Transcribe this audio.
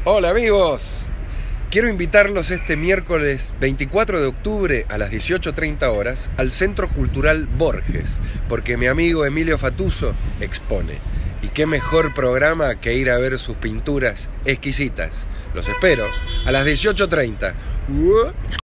Hola amigos, quiero invitarlos este miércoles 24 de octubre a las 18:30 horas al Centro Cultural Borges, porque mi amigo Emilio Fatuso expone. Y qué mejor programa que ir a ver sus pinturas exquisitas. Los espero a las 18:30.